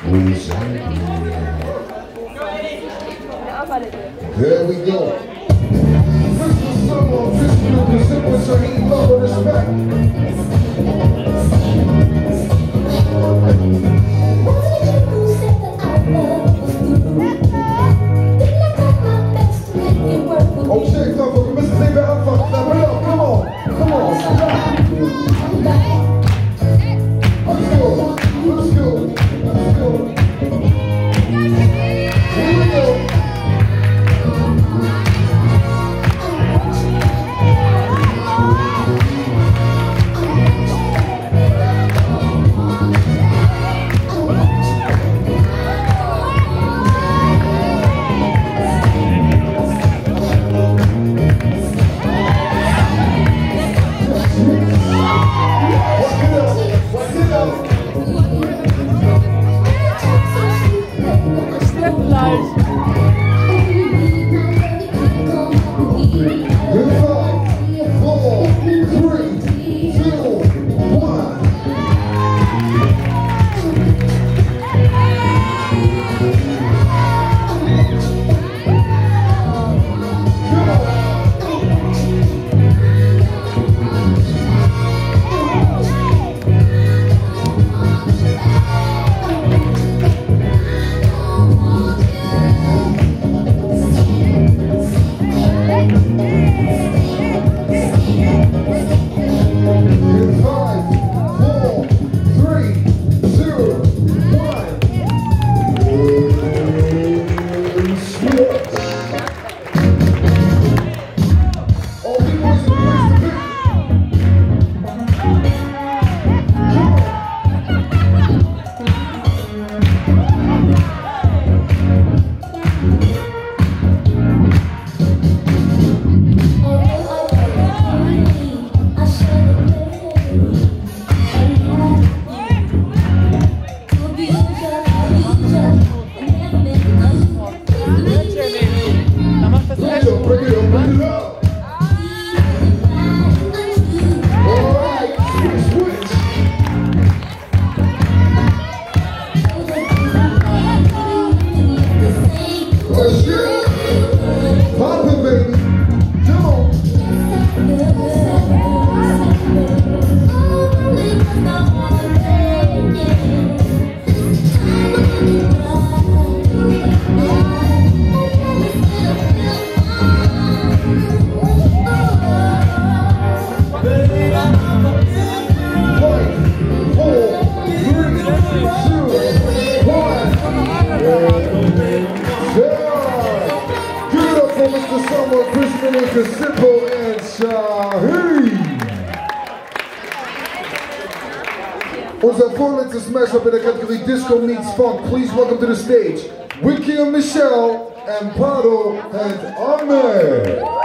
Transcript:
There we go. Mr. Summer, Mr. Simple, so he love and respect. Oh shit, motherfucker, Mr. David Alpha, now bring it up, come on, come on. Let's go, let's go, let's go. Here we go. Simple and Shaheed. Unser vorletztes Smash-Up in der Kategorie Disco Meets Funk. Please welcome to the stage Wiki and Michelle and Pato and Ahmed.